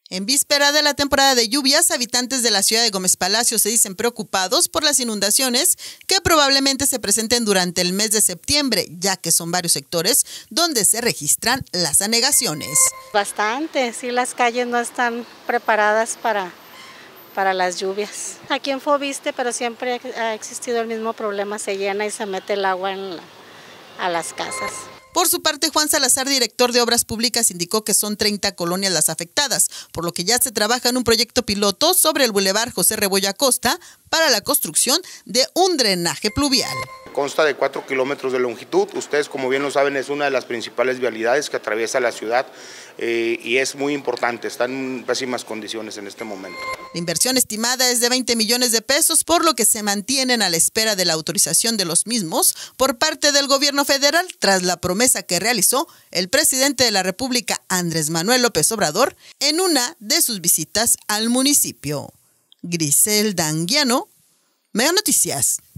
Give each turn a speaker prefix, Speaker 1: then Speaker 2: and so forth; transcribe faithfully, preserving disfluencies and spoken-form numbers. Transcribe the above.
Speaker 1: En víspera de la temporada de lluvias, habitantes de la ciudad de Gómez Palacio se dicen preocupados por las inundaciones que probablemente se presenten durante el mes de septiembre, ya que son varios sectores donde se registran las anegaciones.
Speaker 2: Bastante, sí, las calles no están preparadas para, para las lluvias. Aquí en Foviste, pero siempre ha existido el mismo problema, se llena y se mete el agua en la, a las casas.
Speaker 1: Por su parte, Juan Salazar, director de Obras Públicas, indicó que son treinta colonias las afectadas, por lo que ya se trabaja en un proyecto piloto sobre el Boulevard José Rebollo Acosta para la construcción de un drenaje pluvial.
Speaker 3: Consta de cuatro kilómetros de longitud. Ustedes, como bien lo saben, es una de las principales vialidades que atraviesa la ciudad eh, y es muy importante. Está en pésimas condiciones en este momento.
Speaker 1: La inversión estimada es de veinte millones de pesos, por lo que se mantienen a la espera de la autorización de los mismos por parte del gobierno federal, tras la promesa que realizó el presidente de la República, Andrés Manuel López Obrador, en una de sus visitas al municipio. Griselda Anguiano, Mega Noticias.